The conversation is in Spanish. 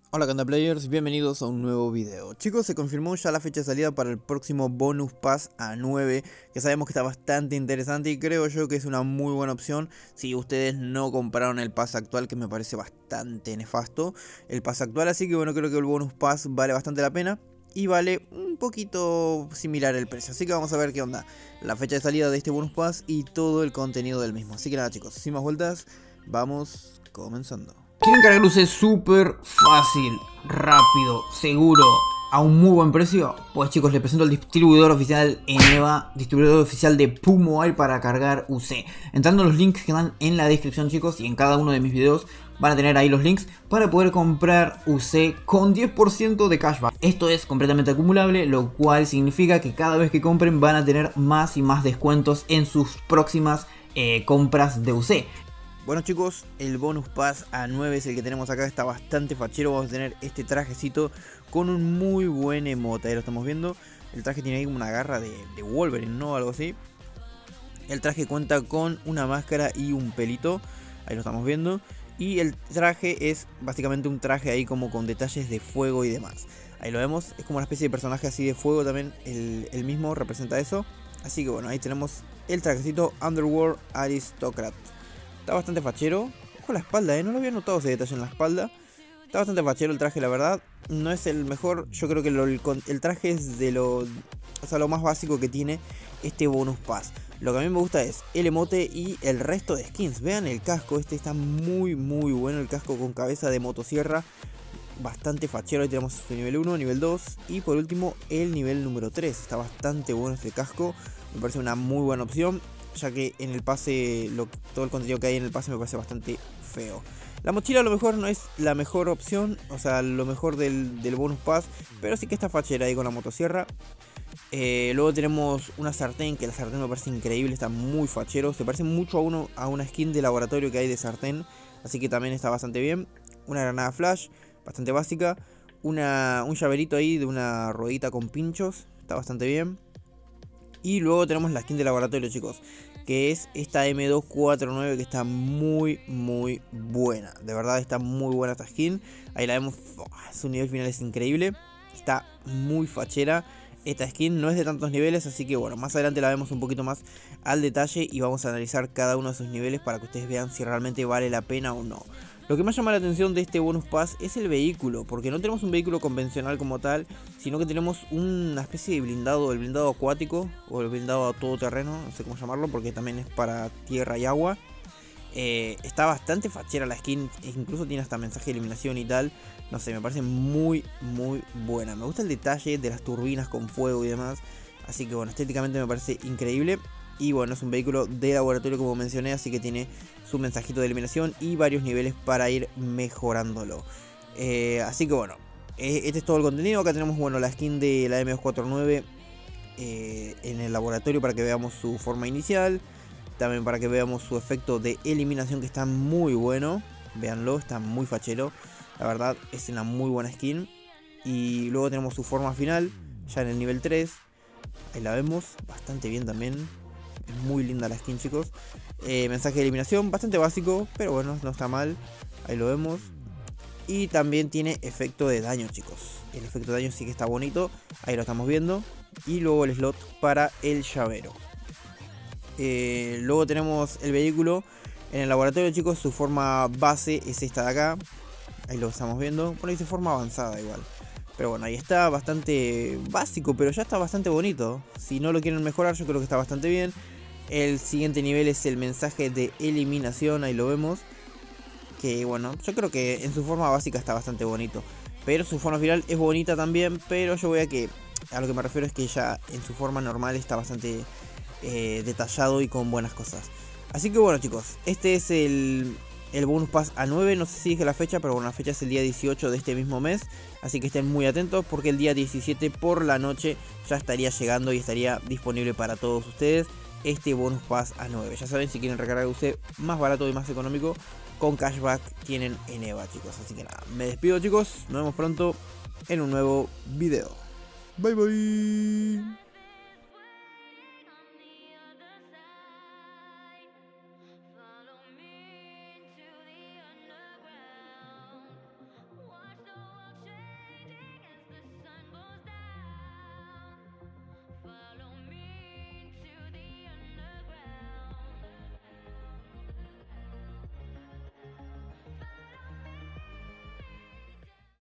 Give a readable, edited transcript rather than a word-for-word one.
Hola Canta Players, bienvenidos a un nuevo video. Chicos, se confirmó ya la fecha de salida para el próximo Bonus Pass A9, que sabemos que está bastante interesante y creo yo que es una muy buena opción si ustedes no compraron el Pass actual, que me parece bastante nefasto el Pass actual. Así que bueno, creo que el Bonus Pass vale bastante la pena y vale un poquito similar el precio. Así que vamos a ver qué onda la fecha de salida de este Bonus Pass y todo el contenido del mismo. Así que nada chicos, sin más vueltas, vamos comenzando. ¿Quieren cargar UC súper fácil, rápido, seguro, a un muy buen precio? Pues chicos, les presento el distribuidor oficial Eneva, distribuidor oficial de Pumobile para cargar UC. Entrando en los links que dan en la descripción chicos, y en cada uno de mis videos van a tener ahí los links para poder comprar UC con 10% de cashback. Esto es completamente acumulable, lo cual significa que cada vez que compren van a tener más y más descuentos en sus próximas compras de UC. Bueno chicos, el Bonus Pass A9 es el que tenemos acá, está bastante fachero. Vamos a tener este trajecito con un muy buen emote, ahí lo estamos viendo. El traje tiene ahí como una garra de Wolverine, ¿no? Algo así. El traje cuenta con una máscara y un pelito, ahí lo estamos viendo. Y el traje es básicamente un traje ahí como con detalles de fuego y demás. Ahí lo vemos, es como una especie de personaje así de fuego también, el mismo representa eso. Así que bueno, ahí tenemos el trajecito Underworld Aristocrat. Está bastante fachero. Ojo la espalda, no lo había notado ese detalle en la espalda. Está bastante fachero el traje, la verdad. No es el mejor. Yo creo que el traje es de lo más básico que tiene este Bonus Pass. Lo que a mí me gusta es el emote y el resto de skins. Vean el casco, este está muy bueno. El casco con cabeza de motosierra. Bastante fachero. Ahí tenemos su nivel 1, nivel 2 y por último el nivel número 3. Está bastante bueno este casco. Me parece una muy buena opción, ya que en el pase, todo el contenido que hay en el pase me parece bastante feo. La mochila a lo mejor no es la mejor opción, o sea, lo mejor del Bonus Pass, pero sí que está fachera ahí con la motosierra. Luego tenemos una sartén, que la sartén me parece increíble, está muy fachero. Se parece mucho a una skin de laboratorio que hay de sartén, así que también está bastante bien. Una granada flash, bastante básica. Un llaverito ahí de una ruedita con pinchos, está bastante bien. Y luego tenemos la skin de laboratorio chicos, que es esta M249, que está muy buena. De verdad está muy buena esta skin. Ahí la vemos, su nivel final es increíble. Está muy fachera. Esta skin no es de tantos niveles, así que bueno, más adelante la vemos un poquito más al detalle y vamos a analizar cada uno de sus niveles para que ustedes vean si realmente vale la pena o no. Lo que más llama la atención de este Bonus Pass es el vehículo, porque no tenemos un vehículo convencional como tal, sino que tenemos una especie de blindado, el blindado acuático o el blindado a todoterreno, no sé cómo llamarlo, porque también es para tierra y agua. Está bastante fachera la skin, incluso tiene hasta mensaje de eliminación y tal. No sé, me parece muy buena. Me gusta el detalle de las turbinas con fuego y demás. Así que bueno, estéticamente me parece increíble. Y bueno, es un vehículo de laboratorio como mencioné, así que tiene su mensajito de eliminación y varios niveles para ir mejorándolo. Así que bueno, este es todo el contenido. Acá tenemos bueno la skin de la M249 en el laboratorio para que veamos su forma inicial. También para que veamos su efecto de eliminación, que está muy bueno. Véanlo, está muy fachero. La verdad es una muy buena skin. Y luego tenemos su forma final, ya en el nivel 3. Ahí la vemos, bastante bien también. Es muy linda la skin chicos. Mensaje de eliminación, bastante básico, pero bueno, no está mal. Ahí lo vemos. Y también tiene efecto de daño chicos. El efecto de daño sí que está bonito. Ahí lo estamos viendo. Y luego el slot para el llavero. Luego tenemos el vehículo en el laboratorio chicos. Su forma base es esta de acá. Ahí lo estamos viendo. Bueno, dice forma avanzada igual. Pero bueno, ahí está bastante básico, pero ya está bastante bonito. Si no lo quieren mejorar, yo creo que está bastante bien. El siguiente nivel es el mensaje de eliminación. Ahí lo vemos. Que bueno, yo creo que en su forma básica está bastante bonito. Pero su forma final es bonita también. Pero yo voy a lo que me refiero es que ya en su forma normal está bastante detallado y con buenas cosas. Así que bueno chicos, este es el Bonus Pass A9. No sé si dije la fecha, pero bueno, la fecha es el día 18 de este mismo mes. Así que estén muy atentos porque el día 17 por la noche ya estaría llegando y estaría disponible para todos ustedes este Bonus Pass A9. Ya saben, si quieren recargar usted más barato y más económico, con cashback tienen Eneva chicos. Así que nada, me despido chicos, nos vemos pronto en un nuevo video. Bye bye.